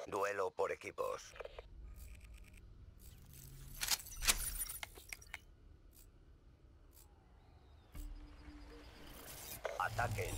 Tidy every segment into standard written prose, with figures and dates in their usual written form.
Duelo por equipos. Ataquen.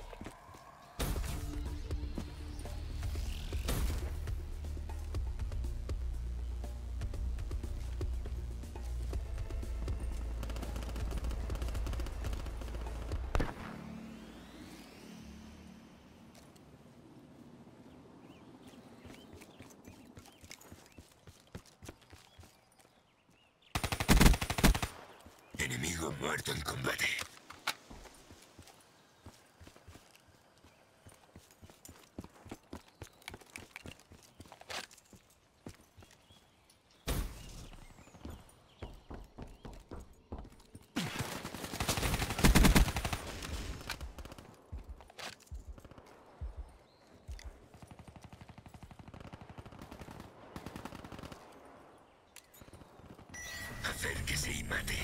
Enemigo muerto en combate. Acérquese y mate.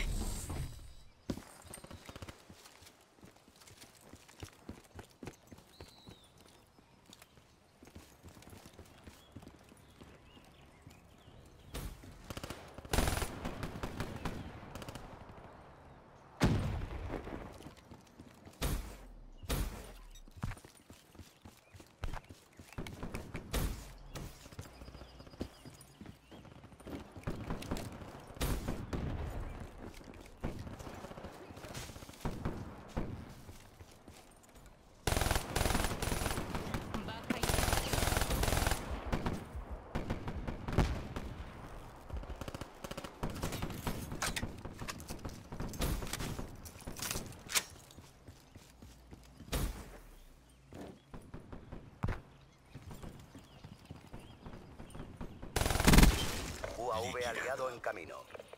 UAV aliado en camino.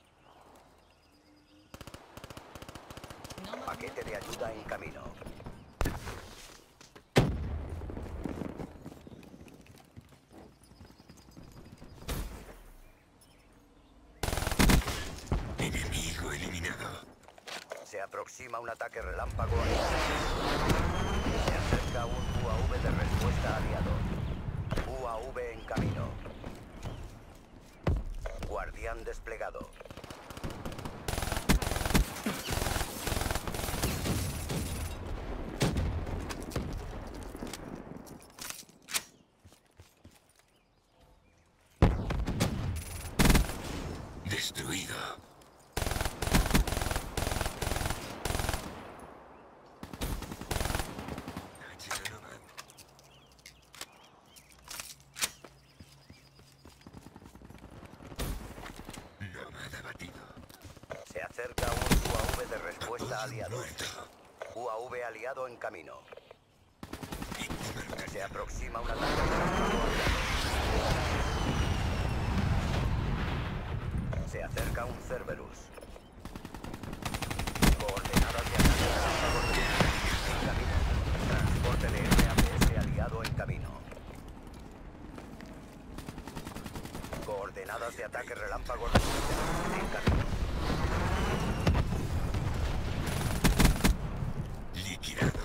Paquete de ayuda en camino. Enemigo eliminado. Se aproxima un ataque relámpago. Se acerca un UAV de respuesta aliado. UAV en camino. Guardián desplegado. Destruido. Nómada abatido. Se acerca un UAV de respuesta aliado. Muerto. UAV aliado en camino. Víctima Se localizada. aproxima un ataque relámpago aliado. Se acerca un Cerberus. Coordenadas de ataque relámpago en camino. Transporte de RAPS aliado en camino. Coordenadas de ataque relámpago en camino. Liquidado.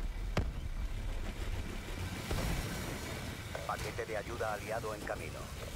Paquete de ayuda aliado en camino.